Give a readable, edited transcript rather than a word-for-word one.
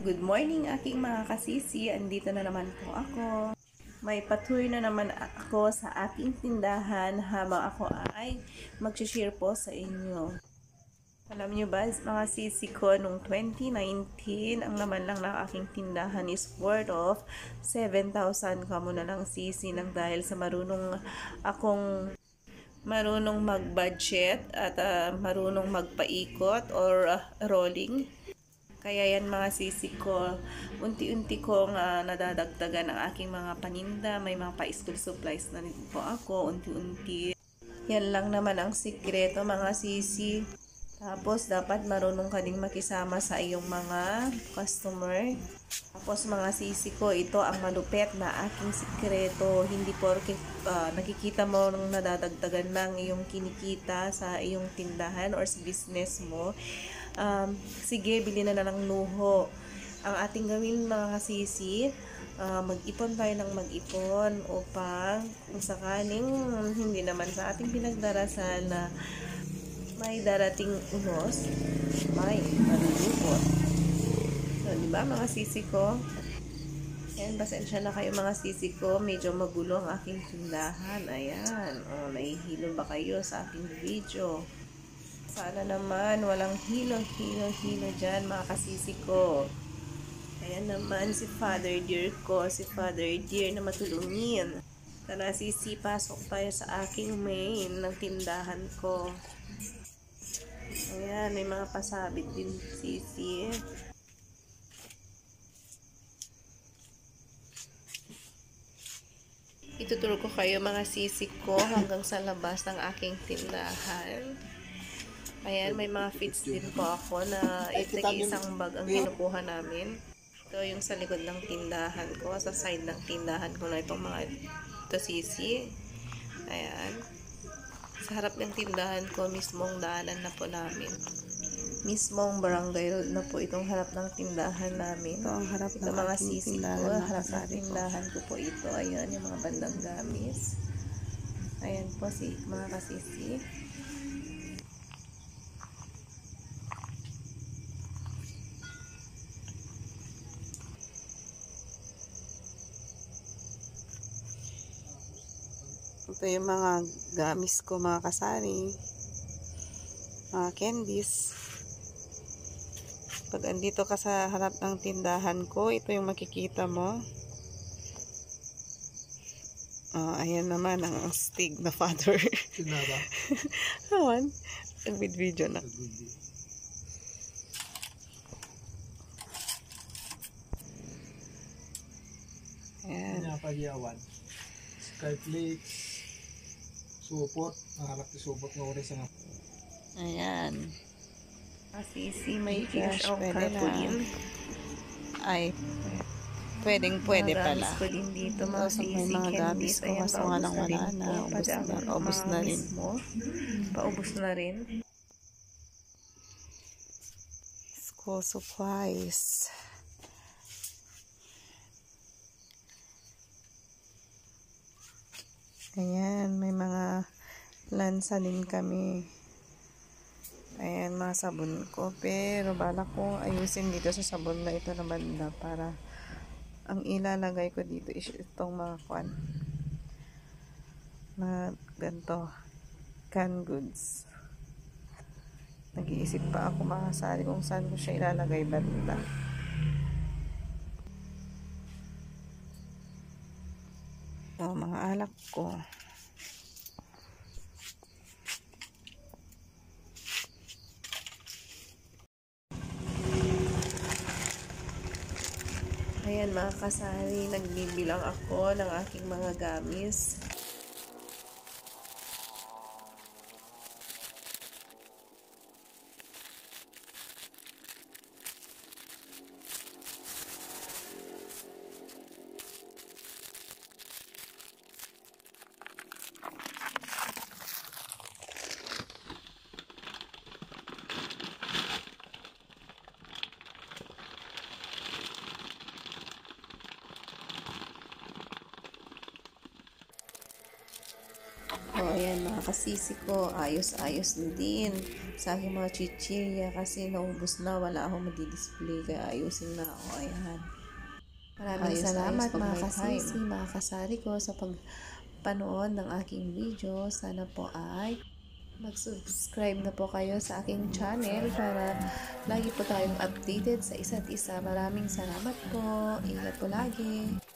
Good morning aking mga kasisi, andito na naman po ako. May patour na naman ako sa aking tindahan habang ako ay mag-share po sa inyo. Alam nyo ba mga sisi ko, nung 2019, ang laman lang ng aking tindahan is worth of 7,000 kamo na lang sisi nang dahil sa marunong mag-budget at marunong magpaikot or rolling. Kaya yan mga sisi ko, unti-unti kong nadadagdagan ang aking mga paninda. May mga pa-school supplies na rin po ako, unti-unti. Yan lang naman ang sikreto mga sisi. Tapos dapat marunong ka ding makisama sa iyong mga customer. Tapos mga sisi ko, ito ang malupet na aking sikreto. Hindi porke nakikita mo nung nadadagdagan ng iyong kinikita sa iyong tindahan or sa business mo. Sige, bili na ng luho. Ang ating gawin mga kasisi, mag-ipon tayo ng mag-ipon upang kung sakaling hindi naman sa ating pinagdarasal na may darating unos, may malulupot. So, diba mga sisi ko? Ayan, pasensya na kayo mga sisi ko. Medyo magulo ang aking tindahan. Ayan. Nahihilo ba kayo sa aking video? Sana naman walang hilo dyan mga kasisi ko. Ayan naman si Father Dear ko, si Father Dear na matulungin. Tara sisi, pasok tayo sa aking main ng tindahan ko. Ayan, may mga pasabit din sisi. Ituturo ko kayo mga sisi ko hanggang sa labas ng aking tindahan. Ayan, may mga fits din po ako na isang bag ang kinukuha namin. Ito yung sa likod ng tindahan ko, sa side ng tindahan ko na itong mga ito sisi. Ayan. Sa harap ng tindahan ko, mismong daanan na po namin. Mismong barangay road na po itong harap ng tindahan namin. Ito ang harap ng mga sisi ko. Harap ng tindahan ko po ito. Ayan, yung mga bandang gamis. Ayan po mga kasisi. Ito yung mga gamis ko mga kasari. Mga candies. Pag andito ka sa harap ng tindahan ko, ito yung makikita mo. Ayan naman ang astig na father. Sinaba? Awan. Nag-video na. Ayan. Pinapagyawan. Skyflakes. Supot. Naharap na supot na oras na. Ayan. Sisi, may cash o carpulin. Ay, pwede pala. Ko din dito, mga sisi, may mga gamis ko, kaso nga lang wala na. Paubos na rin. Paubos na rin. School supplies. Ayan, may mga lansa din kami. Ayan, mga sabon ko. Pero balak ko ayusin dito sa sabon na ito na banda para ang ilalagay ko dito is itong mga kwan. Mga ganito. Canned goods. Nag-iisip pa ako mga kasari kung saan ko siya ilalagay banda. Mga alak ko. Ayan mga kasari, nagbibilang ako ng aking mga gamis. mga kasisi ko, ayos-ayos din sa aking mga chichirya kasi naubos na, wala akong madi-display kaya ayusin na ako. Ayan. Maraming salamat mga kasisi, mga kasari ko sa pagpanood ng aking video. Sana po ay mag-subscribe na po kayo sa aking channel para lagi po tayong updated sa isa't isa. Maraming salamat po. Ingat po lagi.